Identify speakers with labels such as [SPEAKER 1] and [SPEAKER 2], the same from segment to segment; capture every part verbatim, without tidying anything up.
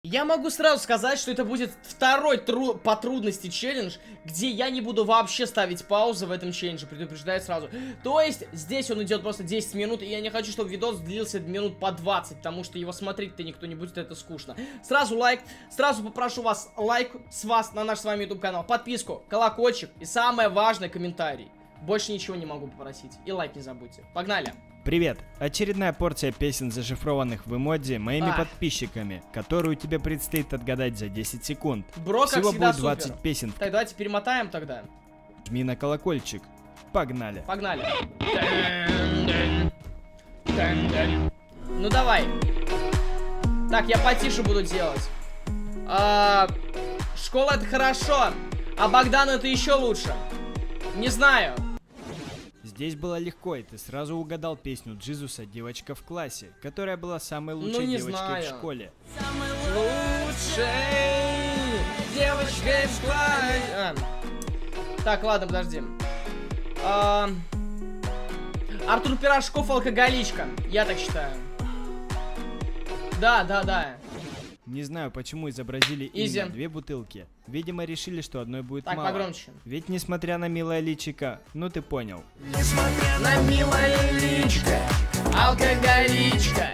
[SPEAKER 1] Я могу сразу сказать, что это будет второй тру по трудности челлендж, где я не буду вообще ставить паузы в этом челлендже, предупреждаю сразу. То есть, здесь он идет просто десять минут, и я не хочу, чтобы видос длился минут по двадцать, потому что его смотреть-то никто не будет, это скучно. Сразу лайк, сразу попрошу вас лайк с вас на наш с вами YouTube канал, подписку, колокольчик и самое важное, комментарий. Больше ничего не могу попросить. И лайк не забудьте. Погнали!
[SPEAKER 2] Привет! Очередная порция песен, зашифрованных в эмодзи моими
[SPEAKER 1] Ах.
[SPEAKER 2] подписчиками, которую тебе предстоит отгадать за десять секунд.
[SPEAKER 1] Бро, как
[SPEAKER 2] Всего
[SPEAKER 1] всегда,
[SPEAKER 2] будет двадцать
[SPEAKER 1] супер.
[SPEAKER 2] песен.
[SPEAKER 1] Так, давайте перемотаем тогда.
[SPEAKER 2] Жми на колокольчик. Погнали!
[SPEAKER 1] Погнали. Ну давай. Так, я потише буду делать. А, школа это хорошо, а Богдан это еще лучше. Не знаю.
[SPEAKER 2] Здесь было легко, и ты сразу угадал песню Джизуса «Девочка в классе», которая была самой лучшей
[SPEAKER 1] Ну, не
[SPEAKER 2] девочкой
[SPEAKER 1] знаю.
[SPEAKER 2] в школе.
[SPEAKER 1] Самый лучший девочка в классе. А. Так, ладно, подожди. А... Артур Пирожков алкоголичка. Я так считаю. Да, да, да.
[SPEAKER 2] Не знаю, почему изобразили
[SPEAKER 1] Изи.
[SPEAKER 2] именно две бутылки. Видимо, решили, что одной будет
[SPEAKER 1] Так,
[SPEAKER 2] мало.
[SPEAKER 1] погромче.
[SPEAKER 2] Ведь несмотря на милое личико, ну ты понял.
[SPEAKER 1] Несмотря на милое личко, алкоголичка.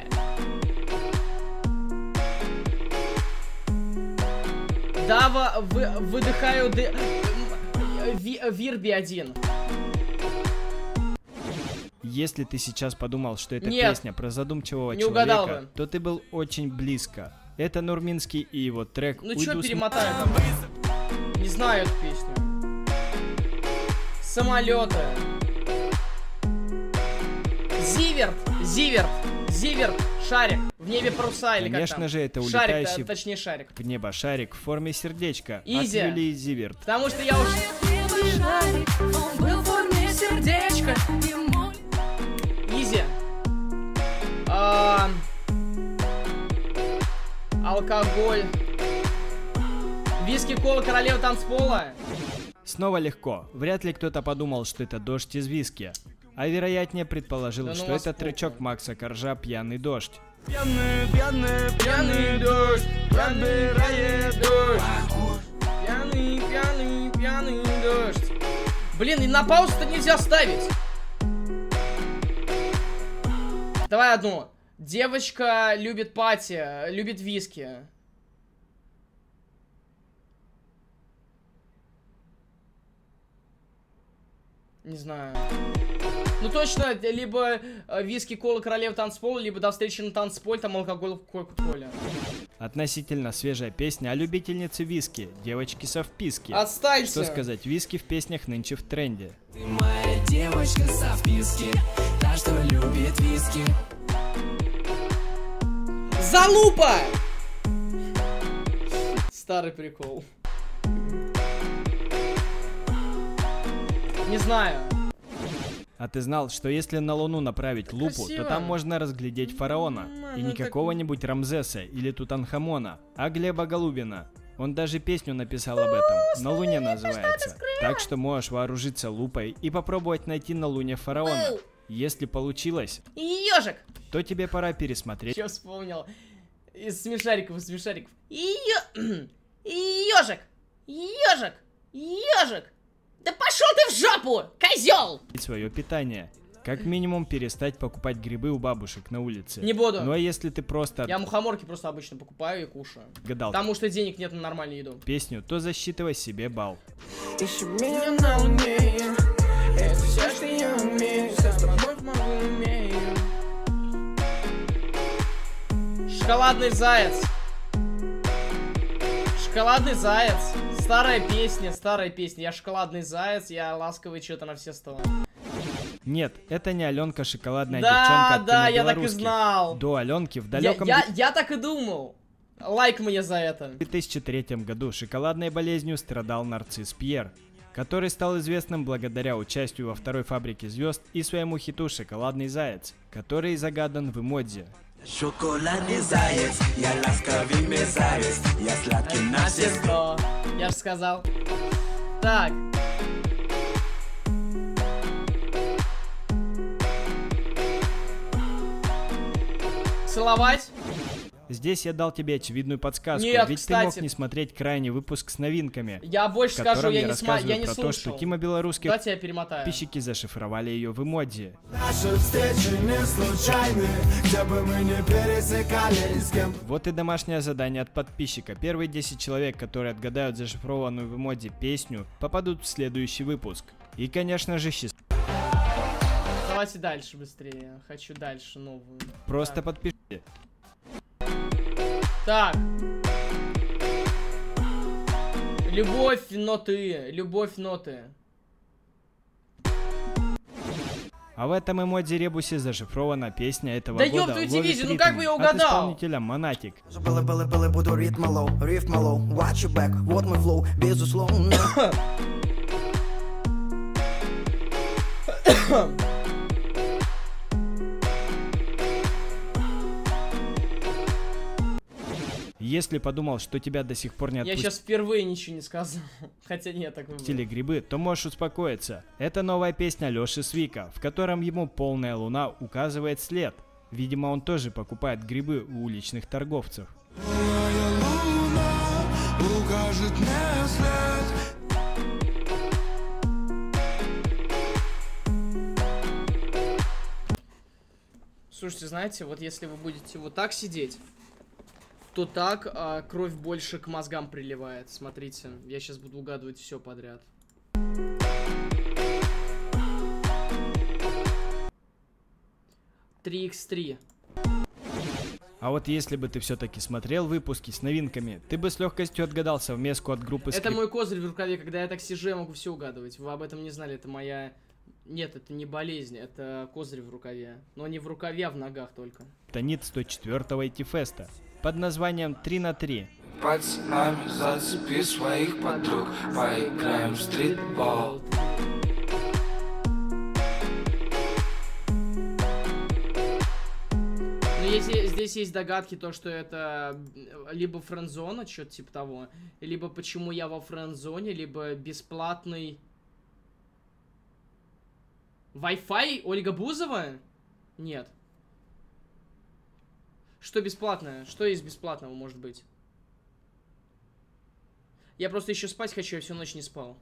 [SPEAKER 1] Дава, вы, выдыхаю ды... Ви, Вирби один.
[SPEAKER 2] Если ты сейчас подумал, что это
[SPEAKER 1] Нет,
[SPEAKER 2] песня про задумчивого
[SPEAKER 1] не угадал
[SPEAKER 2] человека,
[SPEAKER 1] бы.
[SPEAKER 2] то ты был очень близко. Это Нурминский и его трек
[SPEAKER 1] Ну
[SPEAKER 2] «Уйду
[SPEAKER 1] чё
[SPEAKER 2] с
[SPEAKER 1] перемотаю там? Не знаю эту песню. Самолеты. Зиверт, Зиверт, Зиверт, шарик. В небе паруса или как
[SPEAKER 2] Конечно
[SPEAKER 1] там?
[SPEAKER 2] же, это
[SPEAKER 1] Шарик,
[SPEAKER 2] улетающий
[SPEAKER 1] да, точнее шарик.
[SPEAKER 2] в небо шарик в форме сердечка
[SPEAKER 1] Изи.
[SPEAKER 2] от Юлии Зиверт.
[SPEAKER 1] Потому что я уже... Изи. А... Алкоголь. Виски, кола, королева танцпола.
[SPEAKER 2] Снова легко. Вряд ли кто-то подумал, что это дождь из виски. А вероятнее предположил,
[SPEAKER 1] Да ну
[SPEAKER 2] что
[SPEAKER 1] вас
[SPEAKER 2] это
[SPEAKER 1] похуй.
[SPEAKER 2] тречок Макса Коржа «Пьяный дождь».
[SPEAKER 1] Пьяный, пьяный, пьяный дождь, пробирает дождь. Пьяный, пьяный, пьяный дождь. Блин, и на паузу-то нельзя ставить. Давай одну. Девочка любит пати, любит виски. Не знаю. Ну точно, либо э, виски, кола, королева танцпола, либо до встречи на танцполе, там алкоголь в кока-коле.
[SPEAKER 2] Относительно свежая песня о любительнице виски, девочки со вписки.
[SPEAKER 1] Отстаньте!
[SPEAKER 2] Что сказать, виски в песнях нынче в тренде.
[SPEAKER 3] Ты моя девочка со вписки, та, что любит виски.
[SPEAKER 1] Залупа! Старый прикол. Не знаю.
[SPEAKER 2] А ты знал, что если на Луну направить лупу,
[SPEAKER 1] Красиво.
[SPEAKER 2] то там можно разглядеть фараона?
[SPEAKER 1] М,
[SPEAKER 2] И
[SPEAKER 1] ну
[SPEAKER 2] не
[SPEAKER 1] так-
[SPEAKER 2] какого-нибудь Рамзеса или Тутанхамона, а Глеба Голубина. Он даже песню написал об этом. «На Луне» называется. Так что можешь вооружиться лупой и попробовать найти на Луне фараона. Если получилось,
[SPEAKER 1] Ежик!
[SPEAKER 2] то тебе пора пересмотреть.
[SPEAKER 1] Че вспомнил? Из смешариков, из смешариков. Ежик! Ежик! Ежик! Да пошел ты в жопу, козел!
[SPEAKER 2] Свое питание. Как минимум перестать покупать грибы у бабушек на улице.
[SPEAKER 1] Не буду.
[SPEAKER 2] Ну а если ты просто
[SPEAKER 1] Я мухоморки просто обычно покупаю и кушаю.
[SPEAKER 2] отгадал
[SPEAKER 1] Потому что денег нет на нормальную еду.
[SPEAKER 2] песню, то засчитывай себе балл.
[SPEAKER 3] Ищи меня на луне, это все, что я умею.
[SPEAKER 1] Шоколадный заяц. Шоколадный заяц. Старая песня, старая песня. Я шоколадный заяц, я ласковый что-то на все сто.
[SPEAKER 2] Нет, это не Аленка шоколадная
[SPEAKER 1] Да,
[SPEAKER 2] девчонка от
[SPEAKER 1] да, я так и
[SPEAKER 2] кинобелорусских.
[SPEAKER 1] знал.
[SPEAKER 2] До Аленки в
[SPEAKER 1] Я,
[SPEAKER 2] далеком
[SPEAKER 1] я, я так и думал. Лайк мне за это.
[SPEAKER 2] две тысячи третьем году шоколадной болезнью страдал нарцисс Пьер, который стал известным благодаря участию во второй фабрике звезд и своему хиту «Шоколадный заяц», который загадан в эмодзи.
[SPEAKER 3] Шоколадный заяц, я ласковый мерзавец, я сладкий на все сто.
[SPEAKER 1] Я же сказал. Так. Целовать?
[SPEAKER 2] Здесь я дал тебе очевидную подсказку,
[SPEAKER 1] Нет,
[SPEAKER 2] ведь
[SPEAKER 1] кстати.
[SPEAKER 2] ты мог не смотреть крайний выпуск с новинками.
[SPEAKER 1] Я больше
[SPEAKER 2] в котором
[SPEAKER 1] скажу, я,
[SPEAKER 2] я
[SPEAKER 1] не, сма... я не
[SPEAKER 2] рассказываю про
[SPEAKER 1] слушал.
[SPEAKER 2] то, что Тима Белорусских
[SPEAKER 1] Давайте я перемотаю.
[SPEAKER 2] подписчики зашифровали ее в эмодзи.
[SPEAKER 3] Наши встречи не случайны, где бы мы не пересекались с кем.
[SPEAKER 2] Вот и домашнее задание от подписчика. Первые десять человек, которые отгадают зашифрованную в эмодзи песню, попадут в следующий выпуск. И, конечно же, счастливо.
[SPEAKER 1] Давайте дальше быстрее. Хочу дальше новую.
[SPEAKER 2] Просто
[SPEAKER 1] Так.
[SPEAKER 2] подпишите.
[SPEAKER 1] Так. Любовь, но ты. Любовь, но ты.
[SPEAKER 2] А в этом эмодзи ребусе зашифрована песня этого
[SPEAKER 1] Да
[SPEAKER 2] года
[SPEAKER 1] ёб твою
[SPEAKER 2] «Ловит
[SPEAKER 1] дивизию, ну
[SPEAKER 2] ритм»
[SPEAKER 1] как бы я
[SPEAKER 2] от
[SPEAKER 1] угадал?
[SPEAKER 2] исполнителя Монатик.
[SPEAKER 4] Было, было, было, буду ритм лоу, рифм лоу, watch your back, вот мой флоу, безусловно.
[SPEAKER 2] Если подумал, что тебя до сих пор не
[SPEAKER 1] Я
[SPEAKER 2] отпустили
[SPEAKER 1] сейчас впервые ничего не сказал. Хотя нет, так было.
[SPEAKER 2] грибы, то можешь успокоиться. Это новая песня Лёши Свика, в котором ему полная луна указывает след. Видимо, он тоже покупает грибы у уличных торговцев.
[SPEAKER 3] Укажет мне след.
[SPEAKER 1] Слушайте, знаете, вот если вы будете вот так сидеть, то так а, кровь больше к мозгам приливает. Смотрите, я сейчас буду угадывать все подряд. три икс три.
[SPEAKER 2] А вот если бы ты все-таки смотрел выпуски с новинками, ты бы с легкостью отгадал совместку от группы
[SPEAKER 1] Это
[SPEAKER 2] Скрип.
[SPEAKER 1] мой козырь в рукаве, когда я так сижу, я могу все угадывать. Вы об этом не знали, это моя... Нет, это не болезнь, это козырь в рукаве. Но не в рукаве, а в ногах только.
[SPEAKER 2] Тонит сто четвёртого Итифеста под названием три на три.
[SPEAKER 3] Пацанами зацепи своих подруг, поиграем в стритбол.
[SPEAKER 1] Но если здесь есть догадки, то что это либо френдзона, что-то типа того, либо почему я во френдзоне, либо бесплатный Wi-Fi Ольга Бузова? Нет. Что бесплатное? Что из бесплатного может быть? Я просто еще спать хочу, я всю ночь не спал.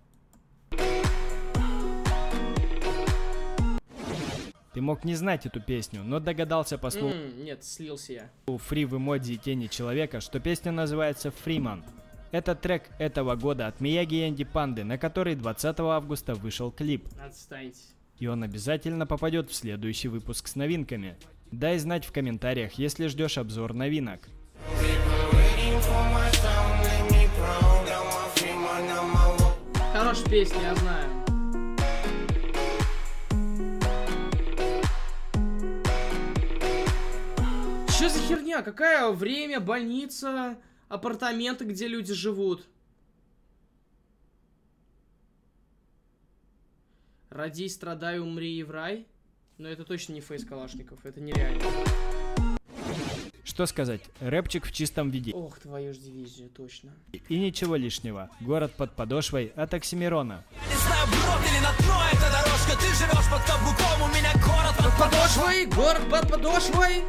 [SPEAKER 2] Ты мог не знать эту песню, но догадался по слову
[SPEAKER 1] М, нет, слился я.
[SPEAKER 2] Фри в эмодзи и тени человека, что песня называется «Фриман». Это трек этого года от Мияги и Энди Панды, на который двадцатого августа вышел клип.
[SPEAKER 1] Отстаньте.
[SPEAKER 2] И он обязательно попадет в следующий выпуск с новинками. Дай знать в комментариях, если ждешь обзор новинок.
[SPEAKER 1] Хорошая песня, я знаю. Что за херня? Какое время, больница, апартаменты, где люди живут? Родись, страдай, умри и в рай? Но это точно не Фейс Калашников, это нереально.
[SPEAKER 2] Что сказать, рэпчик в чистом виде.
[SPEAKER 1] Ох, твою ж дивизию, точно.
[SPEAKER 2] И ничего лишнего. Город под подошвой от Оксимирона.
[SPEAKER 5] Не знаю, брод или на дно эта дорожка. Ты живешь под каблуком, у меня город под
[SPEAKER 1] Подошвой, город под подошвой.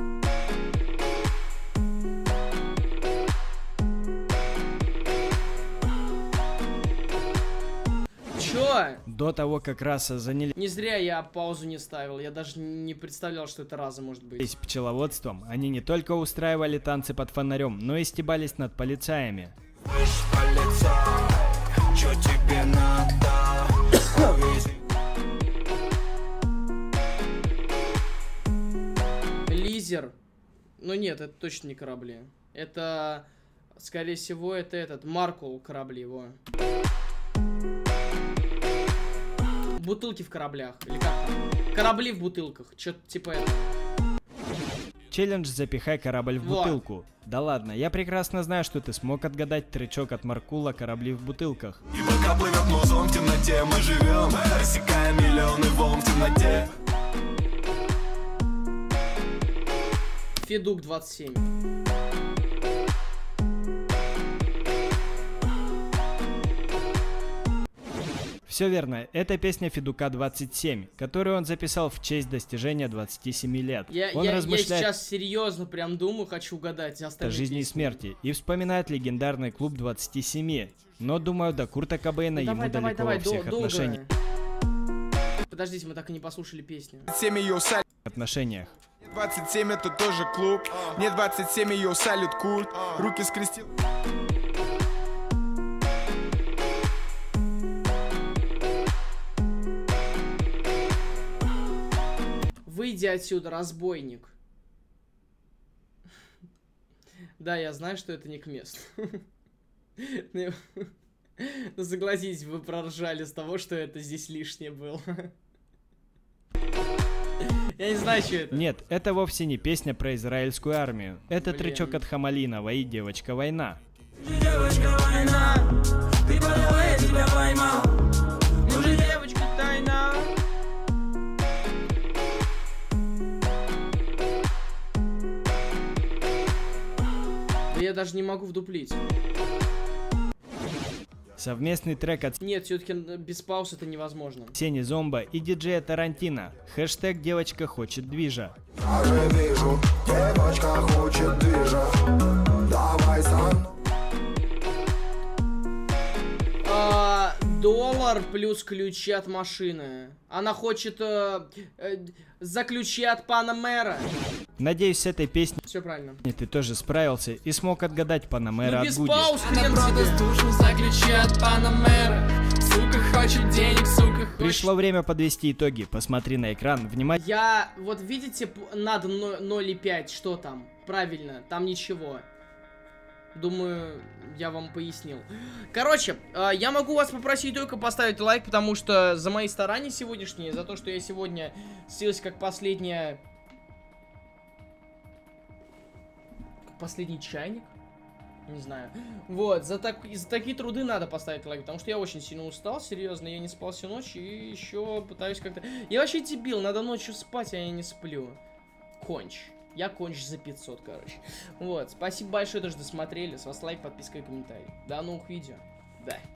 [SPEAKER 1] Чё?
[SPEAKER 2] До того, как раса занялись
[SPEAKER 1] Не зря я паузу не ставил, я даже не представлял, что это раза может быть.
[SPEAKER 2] пчеловодством, они не только устраивали танцы под фонарем, но и стебались над полицаями.
[SPEAKER 3] Слышь, полицай, чё тебе надо? Увези.
[SPEAKER 1] Лизер. Ну нет, это точно не корабли. Это, скорее всего, это этот, Маркул корабли его. Бутылки в кораблях. Или как там? Корабли в бутылках. Чё-то типа этого.
[SPEAKER 2] Челлендж «Запихай корабль в
[SPEAKER 1] Вот.
[SPEAKER 2] бутылку». Да ладно, я прекрасно знаю, что ты смог отгадать тречок от Маркула «Корабли в бутылках».
[SPEAKER 3] И пока плывет музон в темноте, мы живем, рассекая миллионы волн в темноте.
[SPEAKER 1] Федук двадцать семь.
[SPEAKER 2] Все верно, это песня Федука двадцать семь, которую он записал в честь достижения двадцати семи лет.
[SPEAKER 1] Я,
[SPEAKER 2] он
[SPEAKER 1] я,
[SPEAKER 2] размышляет
[SPEAKER 1] я сейчас серьезно прям думаю, хочу угадать
[SPEAKER 2] о жизни и смерти и вспоминает легендарный клуб двадцати семи. Но думаю, до Курта Кобейна
[SPEAKER 1] ну,
[SPEAKER 2] ему
[SPEAKER 1] давай,
[SPEAKER 2] далеко
[SPEAKER 1] давай,
[SPEAKER 2] во
[SPEAKER 1] давай,
[SPEAKER 2] всех
[SPEAKER 1] долго.
[SPEAKER 2] отношениях.
[SPEAKER 1] Подождите, мы так и не послушали песню.
[SPEAKER 2] отношениях.
[SPEAKER 6] двадцать семь это тоже клуб. Мне двадцать семь, ее салют культ. Руки скрестил.
[SPEAKER 1] Выйди отсюда, разбойник. Да, я знаю, что это не к месту. Ну, согласитесь, вы проржали с того, что это здесь лишнее было. Я не знаю, что это.
[SPEAKER 2] Нет, это вовсе не песня про израильскую армию. Это
[SPEAKER 1] Блин.
[SPEAKER 2] тречок от Хамалинова и «Девочка война».
[SPEAKER 5] Девочка война, ты поняла, я тебя поймал.
[SPEAKER 1] Ну же, девочка, тайна. Да я даже не могу вдуплить.
[SPEAKER 2] Совместный трек от
[SPEAKER 1] Нет, все-таки без пауз это невозможно.
[SPEAKER 2] Сени Зомба и диджея Тарантино. Хэштег «Девочка хочет движа».
[SPEAKER 4] Даже вижу, девочка хочет движа. Давай сам.
[SPEAKER 1] А, доллар плюс ключи от машины. Она хочет э, э, за ключи от пана мэра.
[SPEAKER 2] Надеюсь, с этой песней
[SPEAKER 1] Все правильно.
[SPEAKER 2] ты тоже справился и смог отгадать пана мэра
[SPEAKER 1] Ну
[SPEAKER 2] от
[SPEAKER 1] без
[SPEAKER 2] Гуди.
[SPEAKER 1] пауз,
[SPEAKER 5] Она
[SPEAKER 1] хрен
[SPEAKER 5] продаст
[SPEAKER 1] тебе.
[SPEAKER 5] душу за ключи от пана мэра. Сука хочет денег, сука хочет...
[SPEAKER 2] Пришло время подвести итоги. Посмотри на экран, внимательно.
[SPEAKER 1] Я, вот видите, п- надо ноль и пять, что там? Правильно, там ничего. Думаю, я вам пояснил. Короче, э, я могу вас попросить только поставить лайк, потому что за мои старания сегодняшние, за то, что я сегодня слился как последняя... Как последний чайник? Не знаю. Вот, за, так, за такие труды надо поставить лайк, потому что я очень сильно устал, серьезно, я не спал всю ночь и еще пытаюсь как-то... Я вообще дебил, надо ночью спать, а я не сплю. Конч. Я конч за пятьсот, короче. Вот, спасибо большое, что досмотрели. С вас лайк, подписка и комментарий. До новых видео. Да.